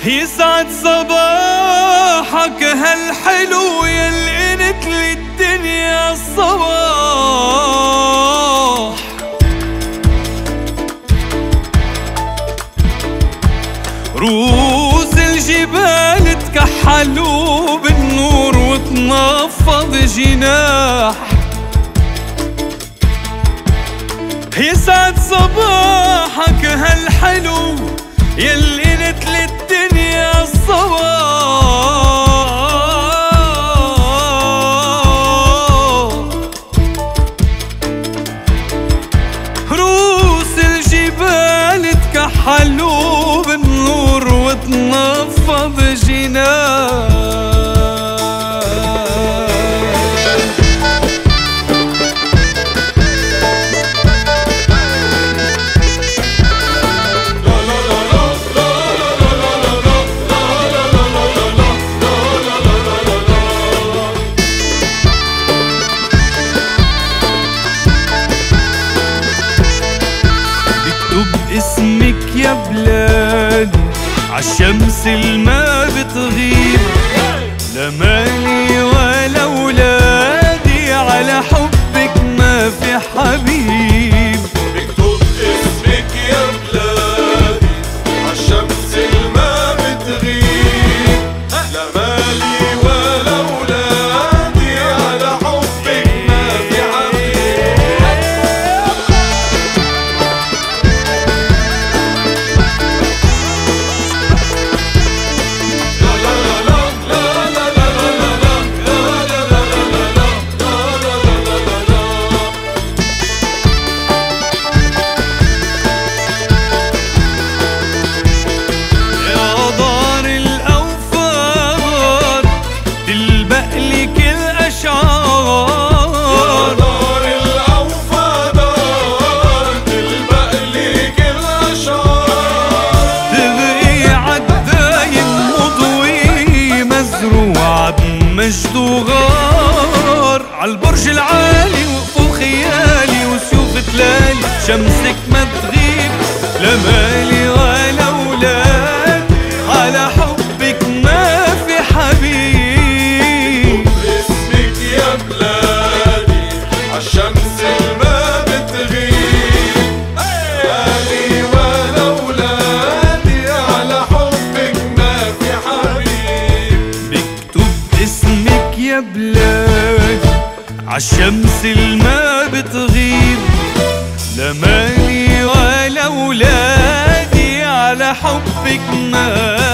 يسعد صباحك هالحلو يلي انت للدنيا الصباح. رؤوس الجبال تكحلوا بالنور وتنفض جناح. يسعد صباحك هالحلو يلي انت للدنيا الصباح. رؤوس الجبال تكحلوا بالنور وتنفض جناح. اسمك يا بلادي عالشمس الما بتغيب، لا مالي ولا ولادي على حبك ما في حبيب. مكتوب اسمك يا بلادي عالشمس الما بتغيب، لا مالي ولا ولادي على حبك ما في حبيب. مجد وغار عالبرج العالي وقفوا خيالي وسيوف تلالي شمسك ما تغيب، لا مالي ولا ولاد على حبك ما في حبيب. اسمك يا بلادي عالشمس الما بتغيب، مالي ولا ولادي على حبك ما في حبيب. اسمك يا بلادي عالشمس الما بتغيب، لا مالي ولا ولادي على حبك ما